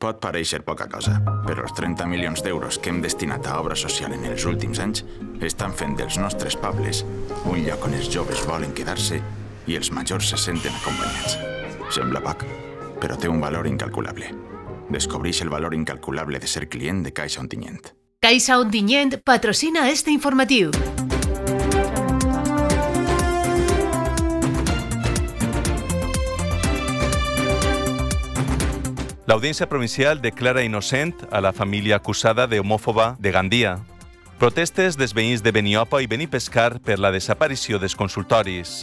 Pot pareixer poca cosa, però els 30 milions d'euros que hem destinat a obra social en els últims anys estan fent dels nostres pobles un lloc on els joves volen quedar-se i els majors se senten acompanyats. Sembla poc, però té un valor incalculable. Descobreix el valor incalculable de ser client de Caixa Ontinyent. Caixa Ontinyent patrocina este informatiu. L'Audiència Provincial declara innocent a la família acusada d'homòfoba de Gandia. Protestes dels veïns de Beniopa i Benipescar per la desaparició dels consultoris.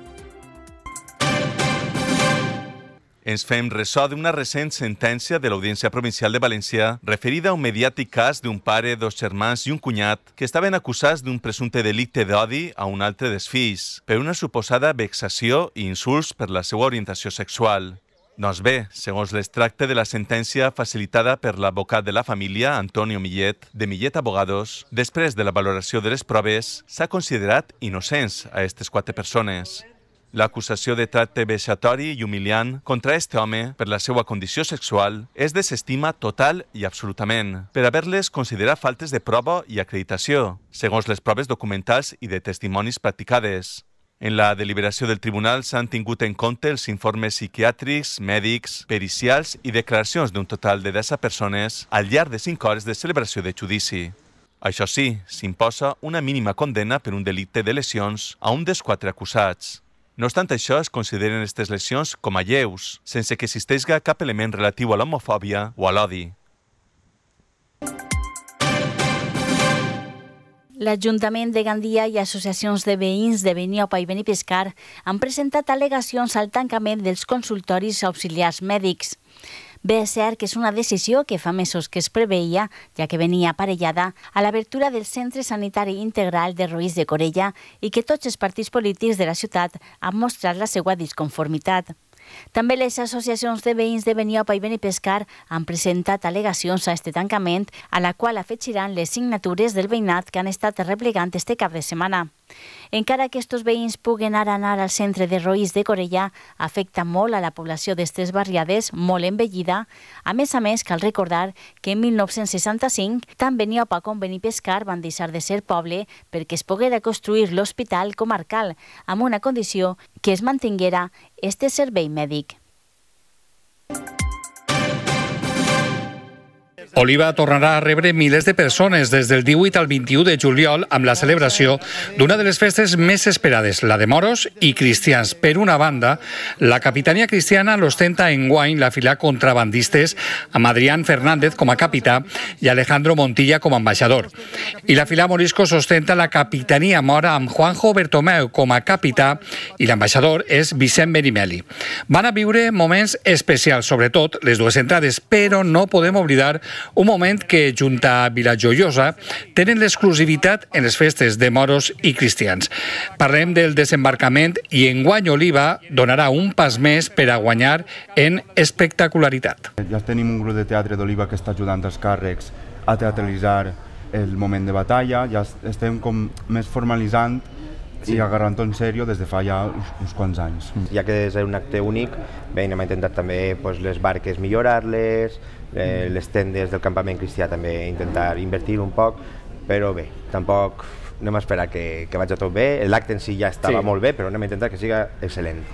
Ens fem ressò d'una recent sentència de l'Audiència Provincial de València referida a un mediàtic cas d'un pare, dos germans i un cunyat que estaven acusats d'un presumpte delicte d'odi a un altre dels fills per una suposada vexació i insults per la seva orientació sexual. Doncs bé, segons l'extracte de la sentència facilitada per l'advocat de la família, Antonio Millet, de Millet Abogados, després de la valoració de les proves, s'ha considerat innocents a aquestes 4 persones. L'acusació de tracte vexatori i humiliant contra este home per la seva condició sexual es desestima total i absolutament per haver-les considerat faltes de prova i acreditació, segons les proves documentals i de testimonis practicades. En la deliberació del tribunal s'han tingut en compte els informes psiquiàtrics, mèdics, pericials i declaracions d'un total de 10 persones al llarg de 5 hores de celebració de judici. Això sí, s'imposa una mínima condena per un delicte de lesions a un dels 4 acusats. No obstant això, es consideren aquestes lesions com a lleus, sense que existeixi cap element relatiu a l'homofòbia o a l'odi. L'Ajuntament de Gandia i associacions de veïns de Beniopa i Benipescar han presentat al·legacions al tancament dels consultoris auxiliars mèdics. Bé, és cert que és una decisió que fa mesos que es preveia, ja que venia aparellada a l'obertura del Centre Sanitari Integral de Roís de Corella i que tots els partits polítics de la ciutat han mostrat la seva disconformitat. També les associacions de veïns de Beniopa i Benipescar han presentat al·legacions a este tancament, a la qual afegiran les signatures del veïnat que han estat replegant este cap de setmana. Encara que estos veïns puguen ara anar al centre de Roís de Corella, afecta molt a la població d'estes barriades, molt envellida. A més, cal recordar que en 1965 tant Beniopa com Benipescar van deixar de ser poble perquè es poguera construir l'hospital comarcal, amb una condició que es mantinguera este servei mèdic. Oliva tornarà a rebre milers de persones des del 18 al 21 de juliol amb la celebració d'una de les festes més esperades, la de moros i cristians. Per una banda, la Capitania Cristiana l'ostenta enguany la fila contrabandistes amb Adrián Fernández com a capità i Alejandro Montilla com a ambaixador. I la fila moriscos ostenta la Capitania Mora amb Juanjo Bertomeu com a capità i l'ambaixador és Vicent Benimeli. Van a viure moments especials, sobretot les dues entrades, però no podem oblidar un moment que, junt a Vilajoiosa, tenen l'exclusivitat en les festes de moros i cristians. Parlem del desembarcament i enguany Oliva donarà un pas més per a guanyar en espectacularitat. Ja tenim un grup de teatre d'Oliva que està ajudant els càrrecs a teatralitzar el moment de batalla, ja estem com més formalitzant i agarrant-ho en sèrio des de fa ja uns quants anys. Ja que és un acte únic, bé, hem intentat també les barques millorar-les, les tendes del campament cristià també intentar invertir un poc, però bé, tampoc anem a esperar que vagi tot bé. L'acte en si ja estava molt bé, però anem a intentar que siga excel·lent.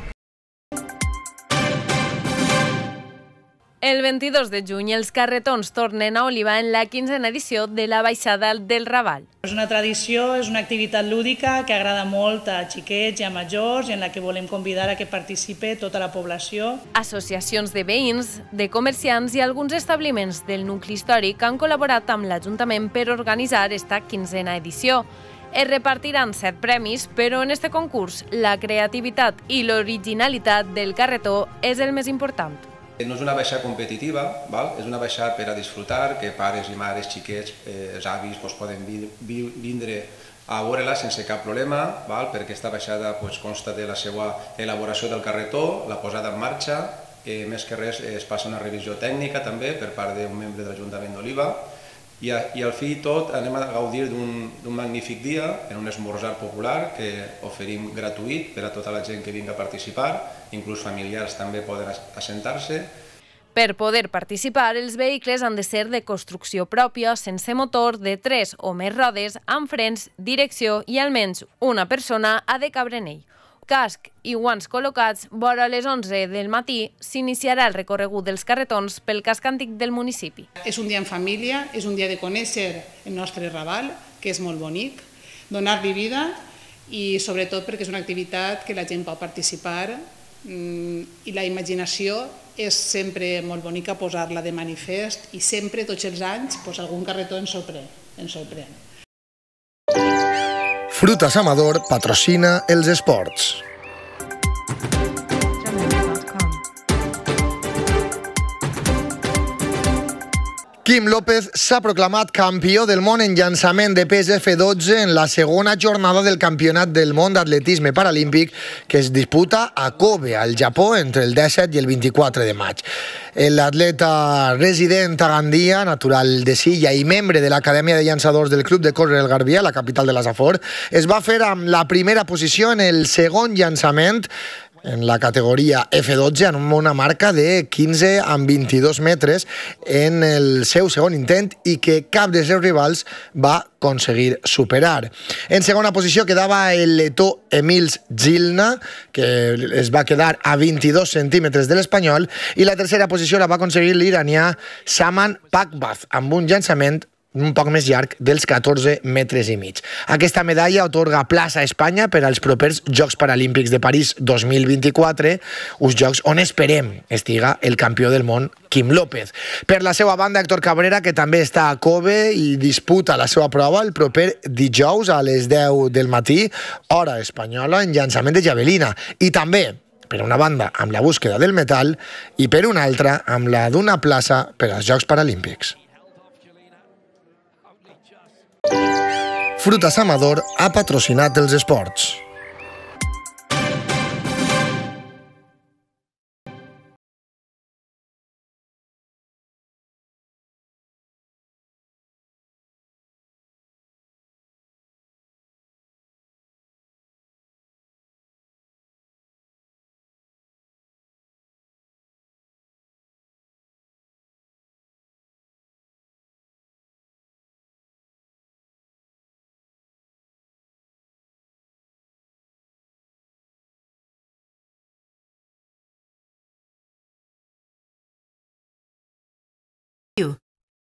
El 22 de juny els carretons tornen a Oliva en la 15a edició de la Baixada del Raval. És una tradició, és una activitat lúdica que agrada molt a xiquets i a majors i en la que volem convidar a que participi tota la població. Associacions de veïns, de comerciants i alguns establiments del nucli històric han col·laborat amb l'Ajuntament per organitzar esta 15a edició. Es repartiran 7 premis, però en este concurs la creativitat i l'originalitat del carretó és el més important. No és una baixada competitiva, és una baixada per a disfrutar, que pares i mares, xiquets, els avis poden vindre a veure-la sense cap problema, perquè aquesta baixada consta de la seva elaboració del carretó, la posada en marxa, més que res es passa una revisió tècnica també per part d'un membre de l'Ajuntament d'Oliva, i al fi tot anem a gaudir d'un magnífic dia en un esmorzar popular que oferim gratuït per a tota la gent que vingui a participar, inclús familiars també poden assentar-se. Per poder participar, els vehicles han de ser de construcció pròpia, sense motor, de 3 o més rodes, amb frens, direcció i almenys una persona ha de cabre en ell. Casc i guants col·locats, vora les 11 del matí, s'iniciarà el recorregut dels carretons pel casc antic del municipi. És un dia en família, és un dia de conèixer el nostre Raval, que és molt bonic, donar-li vida i sobretot perquè és una activitat que la gent pot participar i la imaginació és sempre molt bonica posar-la de manifest i sempre, tots els anys, algun carretó ens sorprèn. Frutas Amador patrocina els esports. Quim López s'ha proclamat campió del món en llançament de pes F12 en la segona jornada del Campionat del Món d'Atletisme Paralímpic que es disputa a Kobe, al Japó, entre el 17 i el 24 de maig. L'atleta resident a Gandia, natural de Silla i membre de l'Acadèmia de Llançadors del Club de Córrer el Garbí, la capital de la Safor, es va fer amb la primera posició en el segon llançament en la categoria F12 amb una marca de 15 amb 22 metres en el seu segon intent i que cap dels seus rivals va aconseguir superar. En segona posició quedava el letó Emils Gilna, que es va quedar a 22 centímetres de l'espanyol, i la tercera posició la va aconseguir l'iranià Saman Pakbaz amb un llançament un poc més llarg dels 14 metres i mig. Aquesta medalla atorga plaça a Espanya per als propers Jocs Paralímpics de París 2024, uns jocs on esperem estiga el campió del món Quim López. Per la seva banda, Héctor Cabrera, que també està a Kobe i disputa la seva prova el proper dijous a les 10 del matí, hora espanyola, en llançament de javelina. I també, per una banda, amb la búsqueda del metall i per una altra, amb la d'una plaça per als Jocs Paralímpics. Frutas Amador ha patrocinat els esports.